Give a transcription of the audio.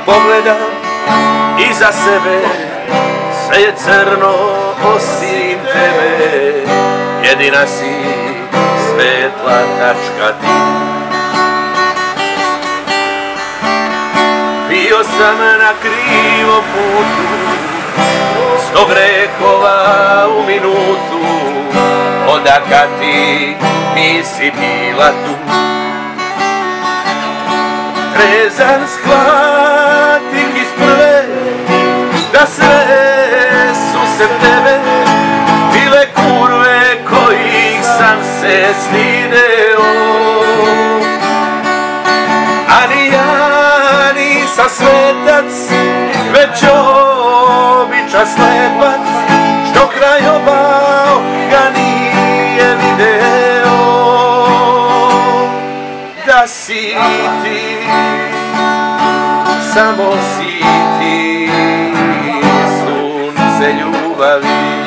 pogledam iza sebe, sve je crno osim tebe, jedina si svetla tačka ti. Bio sam na krivom putu, 100 grehova u minutu, onda kad ti nisi bila tu. Trezan shvatih iz prve, da sve su se tebe bile kurve kojih sam se stideo. A ni ja nisam svetac, već običan slepac, što kraj oba oka nije video. Da si ti, samo si ti, sunce ljubavi.